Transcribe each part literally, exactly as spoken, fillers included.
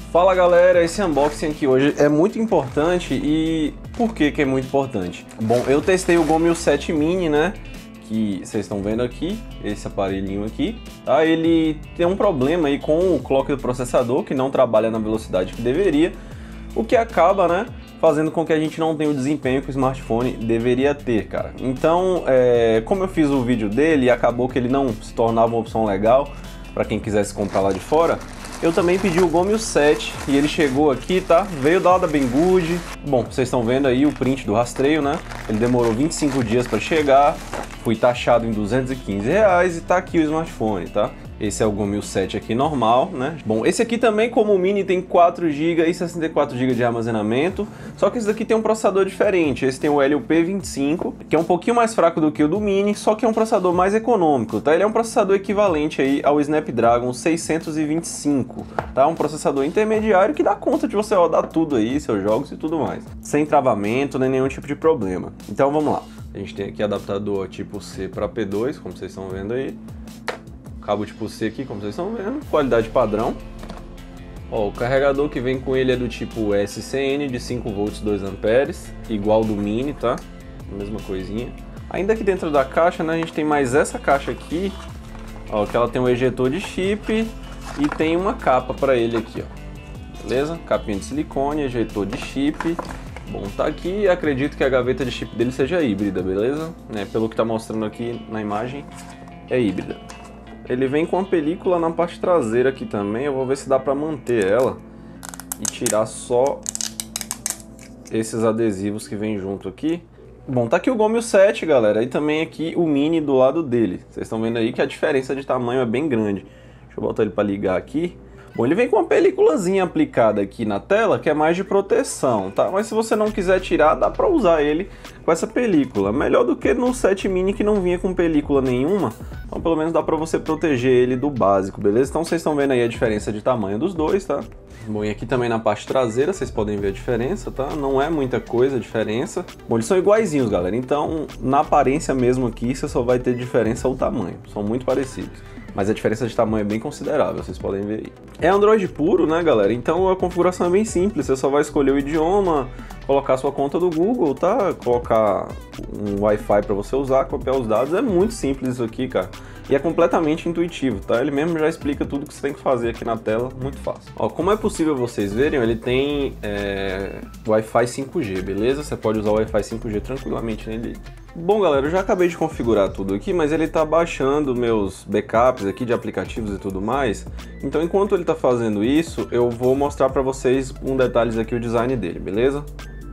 Fala galera, esse unboxing aqui hoje é muito importante. E por que que é muito importante? Bom, eu testei o GOMIL sete Mini, né, que vocês estão vendo aqui, esse aparelhinho aqui, tá? Ele tem um problema aí com o clock do processador, que não trabalha na velocidade que deveria, o que acaba, né, fazendo com que a gente não tenha o desempenho que o smartphone deveria ter, cara. Então, é, como eu fiz o vídeo dele e acabou que ele não se tornava uma opção legal para quem quisesse comprar lá de fora, eu também pedi o GOMIL sete e ele chegou aqui, tá? Veio da Banggood. Bom, vocês estão vendo aí o print do rastreio, né? Ele demorou vinte e cinco dias para chegar, fui taxado em duzentos e quinze reais e tá aqui o smartphone, tá? Esse é o GOMIL sete aqui normal, né? Bom, esse aqui também, como o Mini, tem quatro gigas e sessenta e quatro gigas de armazenamento, só que esse daqui tem um processador diferente. Esse tem o Helio P vinte e cinco, que é um pouquinho mais fraco do que o do Mini, só que é um processador mais econômico, tá? Ele é um processador equivalente aí ao Snapdragon seiscentos e vinte e cinco, tá? Um processador intermediário que dá conta de você rodar tudo aí, seus jogos e tudo mais, sem travamento nem nenhum tipo de problema. Então vamos lá. A gente tem aqui adaptador tipo C para P dois, como vocês estão vendo aí. Cabo tipo C aqui, como vocês estão vendo, qualidade padrão. Ó, o carregador que vem com ele é do tipo S C N de cinco volts, dois amperes, igual do Mini, tá? Mesma coisinha. Ainda que dentro da caixa, né, a gente tem mais essa caixa aqui, ó, que ela tem um ejetor de chip e tem uma capa para ele aqui, ó. Beleza? Capinha de silicone, ejetor de chip. Bom, tá aqui, acredito que a gaveta de chip dele seja híbrida, beleza? Né, pelo que tá mostrando aqui na imagem, é híbrida. Ele vem com a película na parte traseira aqui também, eu vou ver se dá pra manter ela e tirar só esses adesivos que vem junto aqui. Bom, tá aqui o GOMIL sete, galera, e também aqui o Mini do lado dele. Vocês estão vendo aí que a diferença de tamanho é bem grande. Deixa eu botar ele pra ligar aqui. Bom, ele vem com uma películazinha aplicada aqui na tela, que é mais de proteção, tá? Mas se você não quiser tirar, dá pra usar ele com essa película. Melhor do que no sete Mini, que não vinha com película nenhuma. Então pelo menos dá pra você proteger ele do básico, beleza? Então vocês estão vendo aí a diferença de tamanho dos dois, tá? Bom, e aqui também na parte traseira vocês podem ver a diferença, tá? Não é muita coisa a diferença. Bom, eles são iguaizinhos, galera. Então na aparência mesmo aqui, você só vai ter diferença o tamanho. São muito parecidos. Mas a diferença de tamanho é bem considerável, vocês podem ver aí. É Android puro, né, galera? Então a configuração é bem simples. Você só vai escolher o idioma, colocar sua conta do Google, tá? Colocar um Wi-Fi para você usar, copiar os dados. É muito simples isso aqui, cara. E é completamente intuitivo, tá? Ele mesmo já explica tudo que você tem que fazer aqui na tela, muito fácil. Ó, como é possível vocês verem, ele tem é, Wi-Fi cinco G, beleza? Você pode usar o Wi-Fi cinco G tranquilamente nele. Bom, galera, eu já acabei de configurar tudo aqui, mas ele tá baixando meus backups aqui de aplicativos e tudo mais. Então, enquanto ele tá fazendo isso, eu vou mostrar pra vocês com detalhes aqui o design dele, beleza?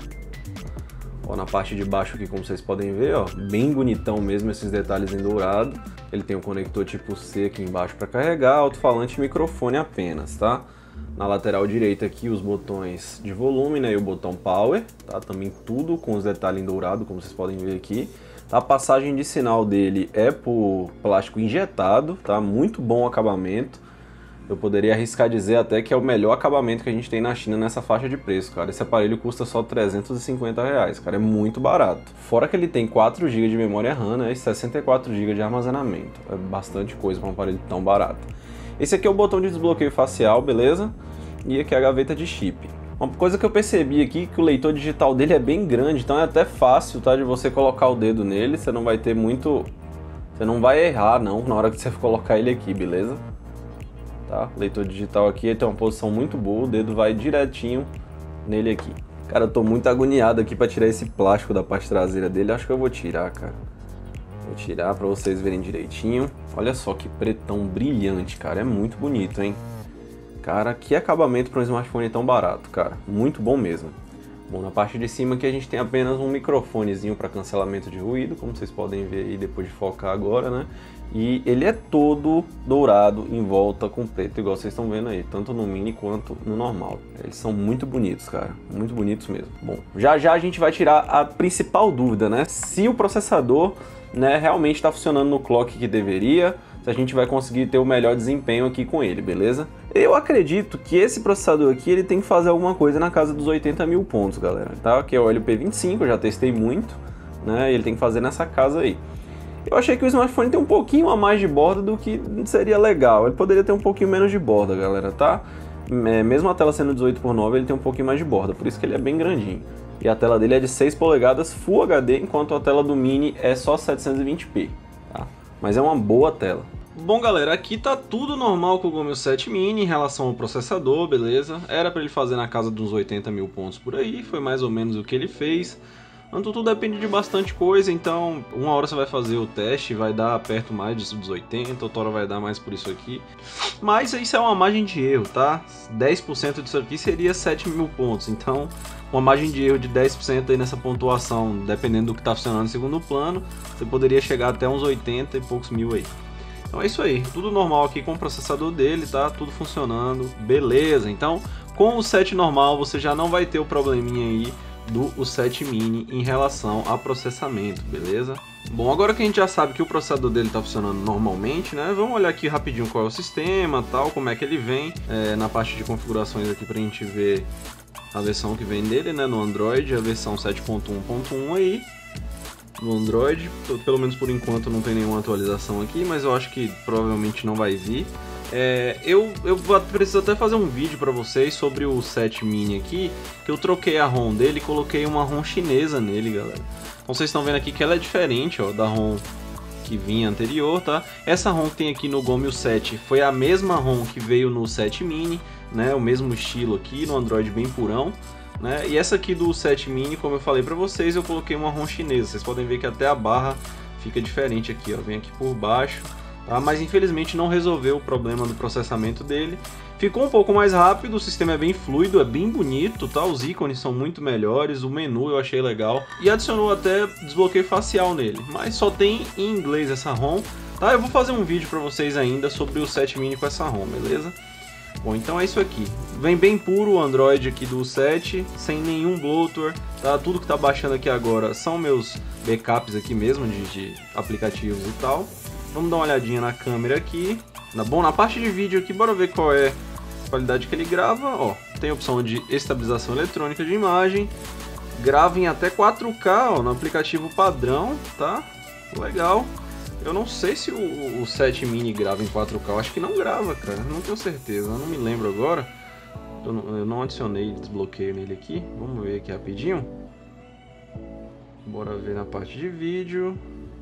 Ó, na parte de baixo aqui, como vocês podem ver, ó, bem bonitão mesmo esses detalhes em dourado. Ele tem um conector tipo C aqui embaixo para carregar, alto-falante e microfone apenas, tá? Na lateral direita aqui os botões de volume, né, e o botão power, tá? Também tudo com os detalhes em dourado, como vocês podem ver aqui. A passagem de sinal dele é por plástico injetado, tá? Muito bom acabamento. Eu poderia arriscar dizer até que é o melhor acabamento que a gente tem na China nessa faixa de preço, cara. Esse aparelho custa só trezentos e cinquenta reais, cara, é muito barato. Fora que ele tem quatro gigas de memória RAM, né, e sessenta e quatro gigas de armazenamento. É bastante coisa para um aparelho tão barato. Esse aqui é o botão de desbloqueio facial, beleza? E aqui é a gaveta de chip. Uma coisa que eu percebi aqui é que o leitor digital dele é bem grande, então é até fácil, tá, de você colocar o dedo nele. Você não vai ter muito... Você não vai errar, não, na hora que você colocar ele aqui, beleza? Tá? Leitor digital aqui, ele tem uma posição muito boa, o dedo vai direitinho nele aqui. Cara, eu tô muito agoniado aqui pra tirar esse plástico da parte traseira dele. Acho que eu vou tirar, cara. Vou tirar pra vocês verem direitinho. Olha só que pretão brilhante, cara. É muito bonito, hein? Cara, que acabamento para um smartphone tão barato, cara. Muito bom mesmo. Bom, na parte de cima aqui a gente tem apenas um microfonezinho para cancelamento de ruído, como vocês podem ver aí depois de focar agora, né? E ele é todo dourado em volta com preto, igual vocês estão vendo aí, tanto no Mini quanto no normal. Eles são muito bonitos, cara, muito bonitos mesmo. Bom, já já a gente vai tirar a principal dúvida, né? Se o processador, né, realmente está funcionando no clock que deveria, se a gente vai conseguir ter o melhor desempenho aqui com ele, beleza? Eu acredito que esse processador aqui, ele tem que fazer alguma coisa na casa dos oitenta mil pontos, galera, tá? Que é o Helio P vinte e cinco, eu já testei muito, né? Ele tem que fazer nessa casa aí. Eu achei que o smartphone tem um pouquinho a mais de borda do que seria legal. Ele poderia ter um pouquinho menos de borda, galera, tá? é, mesmo a tela sendo dezoito por nove, ele tem um pouquinho mais de borda, por isso que ele é bem grandinho. E a tela dele é de seis polegadas Full H D, enquanto a tela do Mini é só setecentos e vinte p, tá? Mas é uma boa tela. Bom galera, aqui tá tudo normal com o GOMIL sete Mini em relação ao processador, beleza? Era para ele fazer na casa de uns oitenta mil pontos por aí, foi mais ou menos o que ele fez. Então tudo depende de bastante coisa, então uma hora você vai fazer o teste, vai dar perto mais dos oitenta, outra hora vai dar mais por isso aqui. Mas isso é uma margem de erro, tá? dez por cento disso aqui seria sete mil pontos, então uma margem de erro de dez por cento aí nessa pontuação, dependendo do que está funcionando em segundo plano, você poderia chegar até uns oitenta e poucos mil aí. Então é isso aí, tudo normal aqui com o processador dele, tá? Tudo funcionando, beleza. Então com o sete normal você já não vai ter o probleminha aí do o sete Mini em relação a processamento, beleza? Bom, agora que a gente já sabe que o processador dele está funcionando normalmente, né? Vamos olhar aqui rapidinho qual é o sistema, tal, como é que ele vem é, na parte de configurações aqui pra gente ver a versão que vem dele, né? No Android, a versão sete ponto um ponto um aí. No Android, pelo menos por enquanto não tem nenhuma atualização aqui, mas eu acho que provavelmente não vai vir. É, eu, eu preciso até fazer um vídeo para vocês sobre o sete Mini aqui, que eu troquei a ROM dele e coloquei uma ROM chinesa nele, galera. Então vocês estão vendo aqui que ela é diferente, ó, da ROM que vinha anterior, tá? Essa ROM que tem aqui no GOMIL sete foi a mesma ROM que veio no sete Mini, né? O mesmo estilo aqui, no Android bem purão. Né? E essa aqui do sete Mini, como eu falei pra vocês, eu coloquei uma ROM chinesa. Vocês podem ver que até a barra fica diferente aqui, ó. Vem aqui por baixo, tá? Mas infelizmente não resolveu o problema do processamento dele. Ficou um pouco mais rápido, o sistema é bem fluido, é bem bonito, tá? Os ícones são muito melhores, o menu eu achei legal. E adicionou até desbloqueio facial nele, mas só tem em inglês essa ROM, tá? Eu vou fazer um vídeo pra vocês ainda sobre o sete Mini com essa ROM, beleza? Bom, então é isso aqui. Vem bem puro o Android aqui do sete, sem nenhum bloatware, tá? Tudo que tá baixando aqui agora são meus backups aqui mesmo, de, de aplicativos e tal. Vamos dar uma olhadinha na câmera aqui. Na, bom, na parte de vídeo aqui, bora ver qual é a qualidade que ele grava. Ó, tem a opção de estabilização eletrônica de imagem. Grava em até quatro K, ó, no aplicativo padrão, tá? Legal. Eu não sei se o, o sete Mini grava em quatro K, eu acho que não grava, cara, não tenho certeza, eu não me lembro agora. Eu não, eu não adicionei desbloqueio nele aqui, vamos ver aqui rapidinho. Bora ver na parte de vídeo.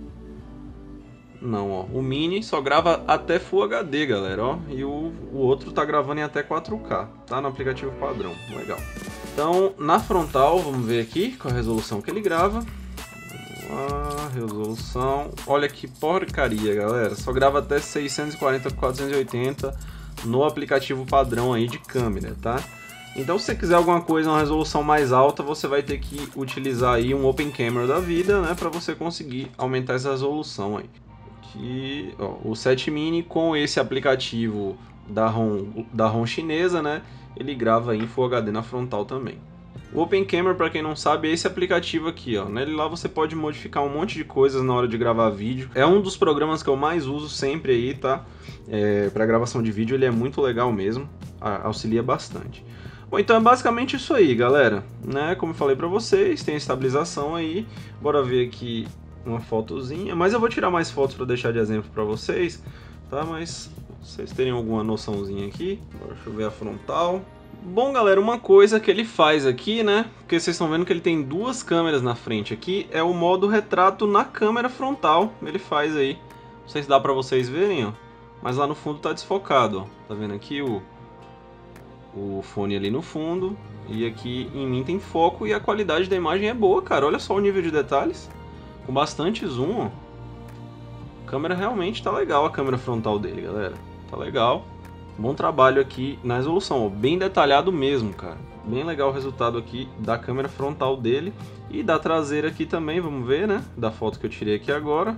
Não, ó, o Mini só grava até Full H D, galera, ó, e o, o outro tá gravando em até quatro K, tá no aplicativo padrão, legal. Então, na frontal, vamos ver aqui qual a resolução que ele grava. A resolução, olha que porcaria, galera, só grava até seiscentos e quarenta por quatrocentos e oitenta no aplicativo padrão aí de câmera, tá? Então se você quiser alguma coisa, uma resolução mais alta, você vai ter que utilizar aí um Open Camera da vida, né, para você conseguir aumentar essa resolução aí. Aqui, ó, o sete Mini com esse aplicativo da ROM, da ROM chinesa, né, ele grava em Full H D na frontal também. O Open Camera, para quem não sabe, é esse aplicativo aqui, ó. Nele lá você pode modificar um monte de coisas na hora de gravar vídeo. É um dos programas que eu mais uso sempre aí, tá? É, para gravação de vídeo ele é muito legal mesmo, auxilia bastante. Bom, então é basicamente isso aí, galera, né? Como eu falei para vocês, tem a estabilização aí. Bora ver aqui uma fotozinha, mas eu vou tirar mais fotos para deixar de exemplo para vocês, tá? Mas vocês terem alguma noçãozinha aqui. Bora, deixa eu ver a frontal. Bom, galera, uma coisa que ele faz aqui, né, porque vocês estão vendo que ele tem duas câmeras na frente aqui, é o modo retrato na câmera frontal, ele faz aí, não sei se dá pra vocês verem, ó, mas lá no fundo tá desfocado, ó, tá vendo aqui o, o fone ali no fundo, e aqui em mim tem foco e a qualidade da imagem é boa, cara, olha só o nível de detalhes, com bastante zoom, ó, a câmera realmente tá legal, a câmera frontal dele, galera, tá legal. Bom trabalho aqui na resolução, ó, bem detalhado mesmo, cara. Bem legal o resultado aqui da câmera frontal dele e da traseira aqui também, vamos ver, né? Da foto que eu tirei aqui agora.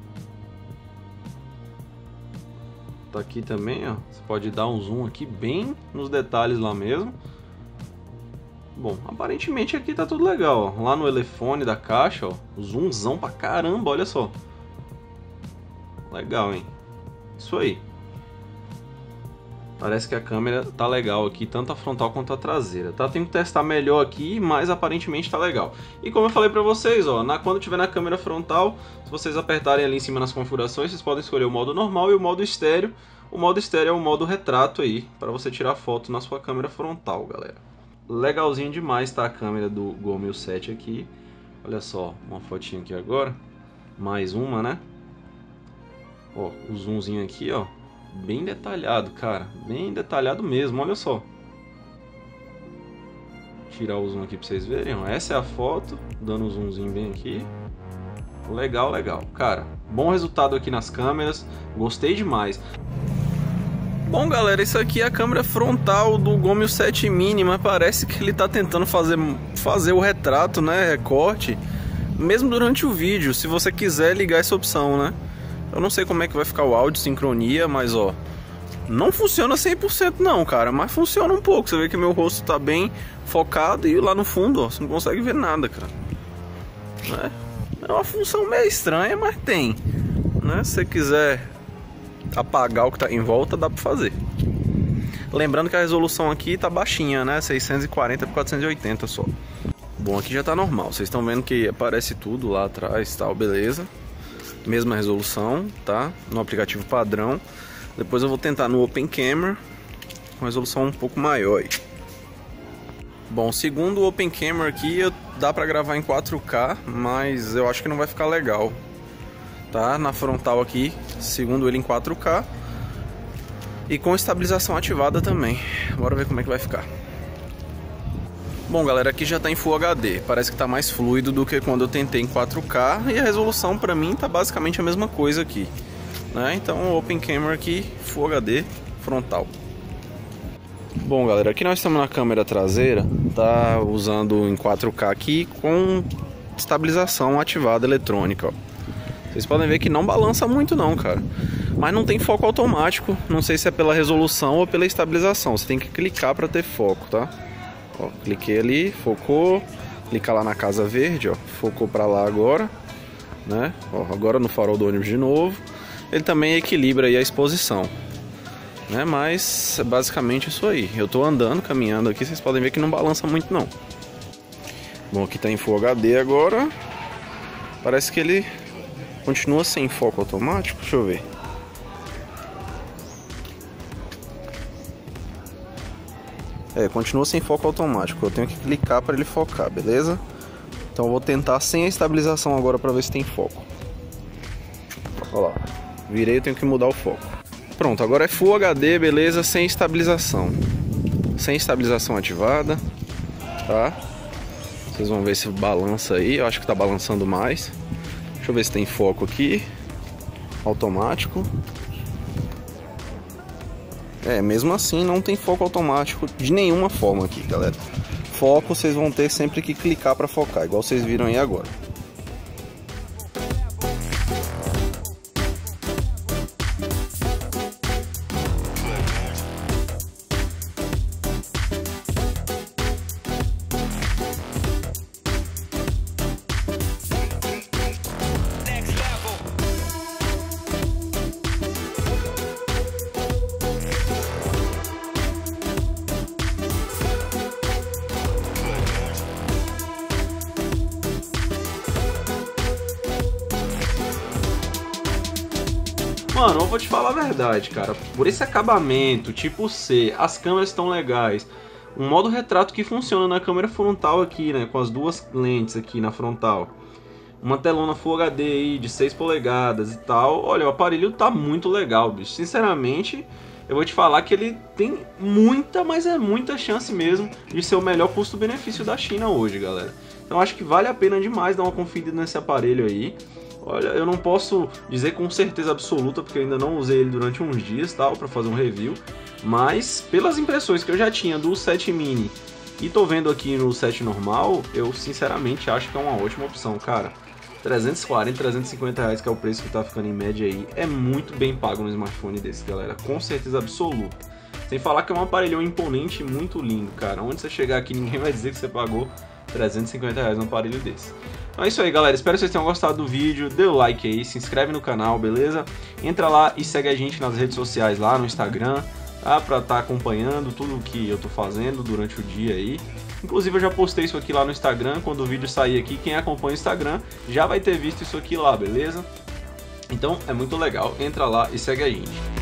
Tá aqui também, ó. Você pode dar um zoom aqui bem nos detalhes lá mesmo. Bom, aparentemente aqui tá tudo legal, ó. Lá no elefone da caixa, ó, zoomzão pra caramba, olha só. Legal, hein? Isso aí. Parece que a câmera tá legal aqui, tanto a frontal quanto a traseira, tá? Tenho que testar melhor aqui, mas aparentemente tá legal. E como eu falei pra vocês, ó, na, quando tiver na câmera frontal, se vocês apertarem ali em cima nas configurações, vocês podem escolher o modo normal e o modo estéreo. O modo estéreo é o modo retrato aí, para você tirar foto na sua câmera frontal, galera. Legalzinho demais tá a câmera do Gol mil sete aqui. Olha só, uma fotinha aqui agora. Mais uma, né? Ó, o zoomzinho aqui, ó. Bem detalhado, cara. Bem detalhado mesmo, olha só. Tirar o zoom aqui pra vocês verem, ó. Essa é a foto, dando um zoomzinho bem aqui. Legal, legal. Cara, bom resultado aqui nas câmeras. Gostei demais. Bom, galera, isso aqui é a câmera frontal do Gol mil sete Mini, mas parece que ele tá tentando fazer, fazer o retrato, né, recorte, mesmo durante o vídeo, se você quiser ligar essa opção, né. Eu não sei como é que vai ficar o áudio, sincronia, mas ó, não funciona cem por cento não, cara, mas funciona um pouco. Você vê que meu rosto tá bem focado e lá no fundo, ó, você não consegue ver nada, cara. Né? É uma função meio estranha, mas tem, né, se você quiser apagar o que tá em volta, dá pra fazer. Lembrando que a resolução aqui tá baixinha, né? seiscentos e quarenta por quatrocentos e oitenta só. Bom, aqui já tá normal. Vocês estão vendo que aparece tudo lá atrás, tal, beleza. Mesma resolução, tá? No aplicativo padrão. Depois eu vou tentar no Open Camera com resolução um pouco maior aí. Bom, segundo o Open Camera aqui, dá pra gravar em quatro K, mas eu acho que não vai ficar legal. Tá? Na frontal aqui, segundo ele em quatro K e com estabilização ativada também. Bora ver como é que vai ficar. Bom, galera, aqui já tá em Full H D. Parece que tá mais fluido do que quando eu tentei em quatro K, e a resolução pra mim tá basicamente a mesma coisa aqui, né? Então, Open Camera aqui, Full H D frontal. Bom, galera, aqui nós estamos na câmera traseira, tá usando em quatro K aqui com estabilização ativada eletrônica, ó. Vocês podem ver que não balança muito não, cara. Mas não tem foco automático. Não sei se é pela resolução ou pela estabilização. Você tem que clicar para ter foco, tá? Ó, cliquei ali, focou. Clicar lá na casa verde, ó. Focou para lá agora, né? Ó, agora no farol do ônibus de novo. Ele também equilibra aí a exposição, né? Mas é basicamente isso aí. Eu tô andando, caminhando aqui. Vocês podem ver que não balança muito não. Bom, aqui tá em Full H D agora. Parece que ele continua sem foco automático, deixa eu ver. É, continua sem foco automático. Eu tenho que clicar para ele focar, beleza? Então eu vou tentar sem a estabilização agora para ver se tem foco. Olha lá, virei, eu tenho que mudar o foco. Pronto, agora é Full H D, beleza? Sem estabilização. Sem estabilização ativada, tá? Vocês vão ver se balança aí. Eu acho que tá balançando mais. Deixa eu ver se tem foco aqui. Automático. É, mesmo assim não tem foco automático de nenhuma forma aqui, galera. Foco vocês vão ter sempre que clicar para focar, igual vocês viram aí agora. Mano, eu vou te falar a verdade, cara. Por esse acabamento, tipo C, as câmeras estão legais. Um modo retrato que funciona na câmera frontal aqui, né? Com as duas lentes aqui na frontal. Uma telona Full H D aí de seis polegadas e tal. Olha, o aparelho tá muito legal, bicho. Sinceramente, eu vou te falar que ele tem muita, mas é muita chance mesmo de ser o melhor custo-benefício da China hoje, galera. Então acho que vale a pena demais dar uma conferida nesse aparelho aí. Olha, eu não posso dizer com certeza absoluta, porque eu ainda não usei ele durante uns dias, tal, para fazer um review. Mas, pelas impressões que eu já tinha do sete Mini e tô vendo aqui no sete normal, eu sinceramente acho que é uma ótima opção, cara. trezentos e quarenta, trezentos e cinquenta reais, que é o preço que tá ficando em média aí, é muito bem pago no smartphone desse, galera, com certeza absoluta. Sem falar que é um aparelhão imponente e muito lindo, cara. Onde você chegar aqui, ninguém vai dizer que você pagou trezentos e cinquenta reais no aparelho desse. Então é isso aí, galera, espero que vocês tenham gostado do vídeo, dê o like aí, se inscreve no canal, beleza? Entra lá e segue a gente nas redes sociais lá no Instagram, tá? Pra estar acompanhando tudo o que eu tô fazendo durante o dia aí. Inclusive eu já postei isso aqui lá no Instagram, quando o vídeo sair aqui, quem acompanha o Instagram já vai ter visto isso aqui lá, beleza? Então é muito legal, entra lá e segue a gente.